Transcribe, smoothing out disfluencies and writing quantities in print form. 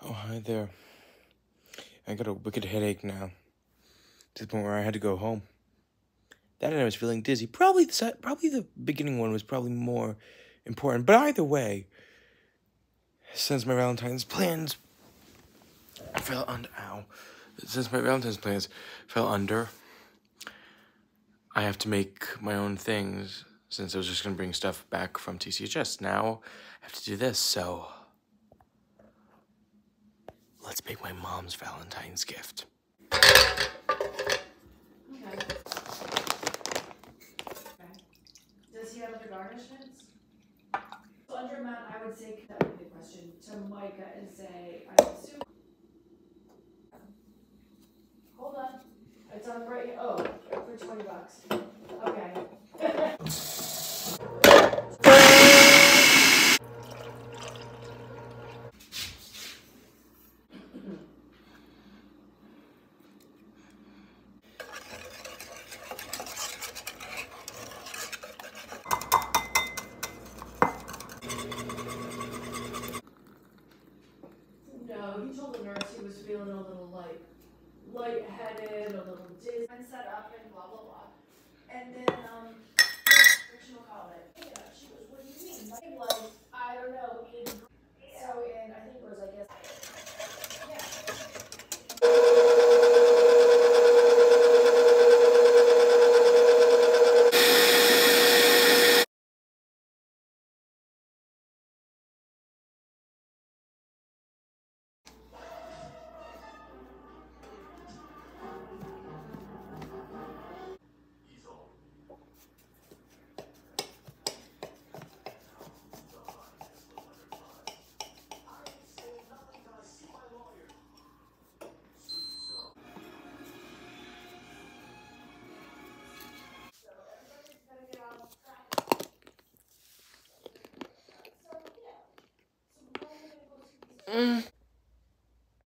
Oh, hi there. I got a wicked headache now, to the point where I had to go home. That and I was feeling dizzy. Probably the beginning one was probably more important. But either way, since my Valentine's plans fell under, I have to make my own things. Since I was just gonna bring stuff back from TCHS, now I have to do this. So let's make my mom's Valentine's gift. Does he have other garnishments? So under amount, I would say, that would be the question, to Micah and say, I assume. Hold on, it's on right here, oh, for $20. Okay. No, he told the nurse he was feeling a little lightheaded, a little dizzy, and set up and blah, blah, blah. And then, whatchamacallit? Yeah, she goes, what do you mean? Like, I don't know, so in, I think it was, I guess,